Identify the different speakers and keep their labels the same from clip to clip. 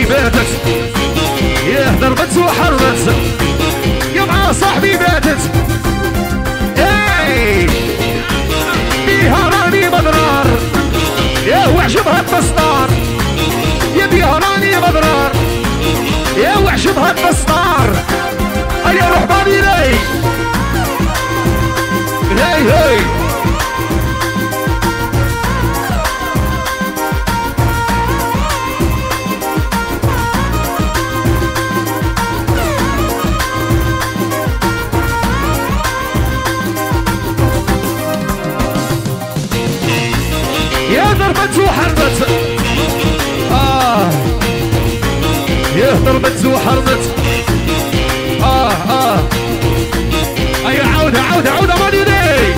Speaker 1: صاحبي باتت يا ضربت وحرمت يا مع صاحبي باتت اي بيها راني مضرار يا وعجبها الدستار يا بيها راني مضرار يا وعجبها الدستار هيا روح بابي لي هي هي يا ضربت وحرمت يا ضربت وحرمت هيا عودة ماني لي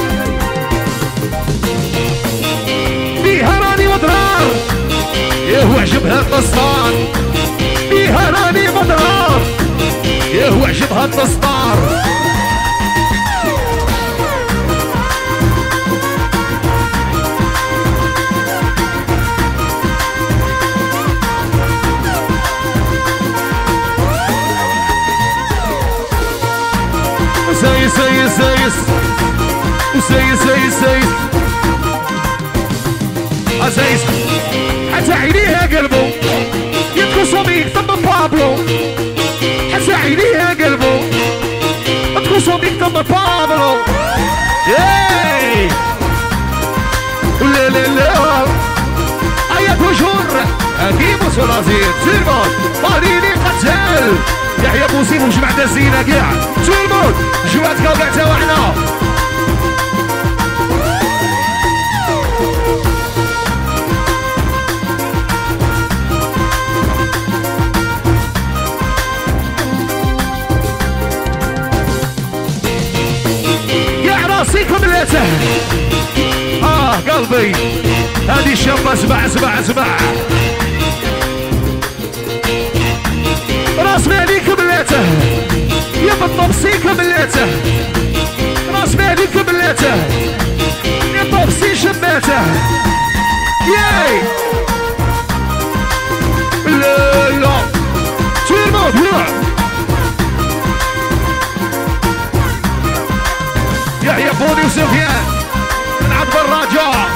Speaker 1: فيها راني مضرار يا وعجبها الدستار فيها راني مضرار يا وعجبها الدستار سايس عزيز حتى عينيها قلبه يدخل صميك ثم بابلو حتى عينيها قلبه يدخل صميك ثم بابلو ياي لا لا لا ايا توجور اكيد وصلازير سيرمون ماريني قتال يحيى بوسيم وجمع دازينا كاع تولمون جوات كاع تاوعنا يا راسيكم ثلاثة قلبي هذه الشابة اسمع راس مالك بلاته يا بالطبسيك بلاته راس مالك بلاته يا طبسي شماته ياي لا لا تيرموت لا يحيى بوني وسفيان من عند الرجاء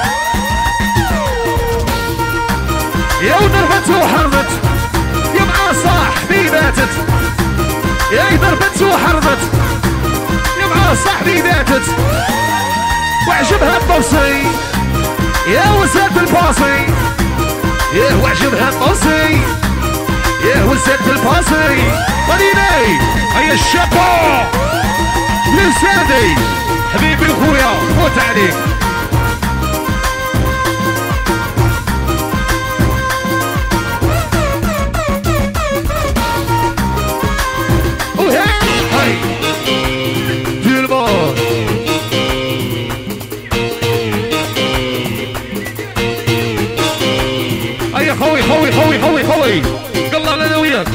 Speaker 1: يا ضربت وحرمت يا مع صاحبي باتت يا ضربت وحرمت يا مع صاحبي باتت وعجبها الطوسي يا وسات الباصي يا وعجبها الطوسي يا وسات الباصي مديني هيا الشابو لسادي حبيبي وخويا فوت عليك خوي قال انا وياك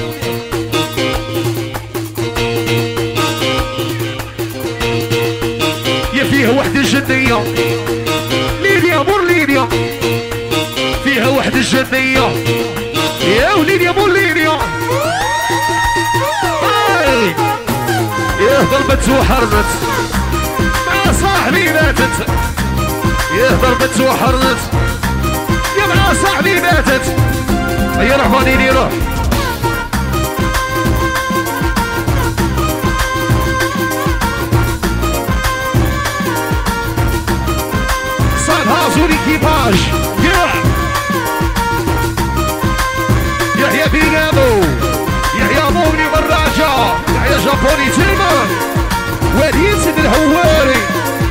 Speaker 1: يا فيها وحده جديه ليديا مور ليديا فيها وحده جديه يا وليديا مور ليديا يا ضربت وحرمت مع صاحبي باتت يا ضربت وحرمت يا مع صاحبي باتت هيا روح بانيني روح صالها زوري كيباج يحيى بينامو يحيى موني والراجة يحيى جابوني تلمان وليد سيد الهواري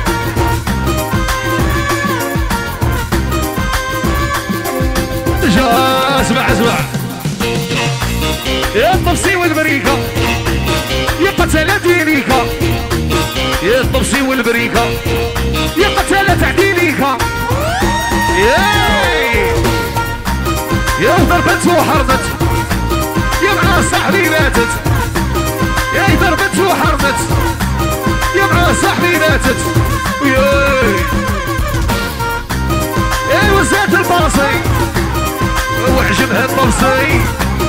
Speaker 1: اسمع يا الطبسي والبريكة يا قتلة دينيكا يا الطبسي والبريكة يا قتلة تعدينيكا يا ضربت وحرمت يا مع صاحبي ماتت يا ضربت وحرمت يا مع صاحبي ماتت يا وزات الباصي وعجبها الطبسي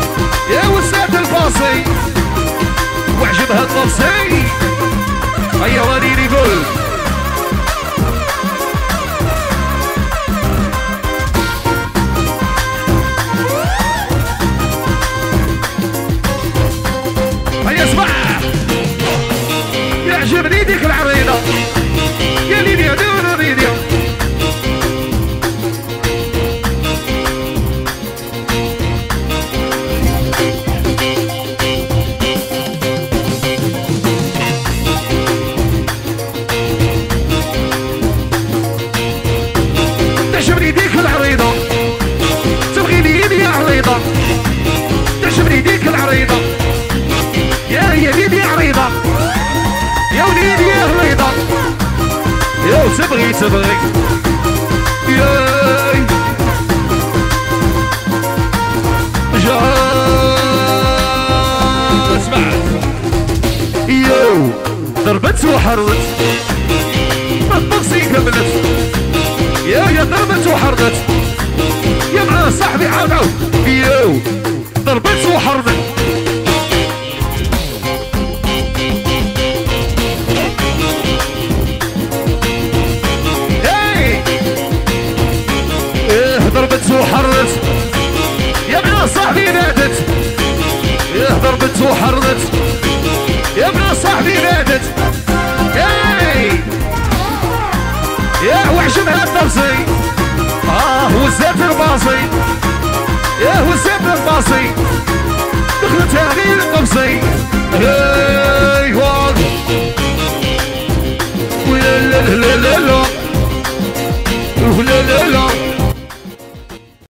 Speaker 1: وزاد الباصي وعجبها الطبسي. هيا وديني قول هيا اسمع يعجبني ديك العريضة يا ليديا دون ليديا. تعجبني ديك العريضة تبغي لي يا عريضة. تعجبني ديك العريضة يا ليدي عريضة يا وليدي يا عريضة يا تبغي ياي اسمع يو ضربت وحرت ما الطقسي كملت يا ضربت وحرت يا مع صاحبي عاود يو ضربت وحرت. ضربت وحرت يا مع صاحبي نادت يا ضربت وحرت يا مع صاحبي نادت يا وعجبها الطبسي وزات الباصي يا وزات الباصي دخلتها غير الطبسي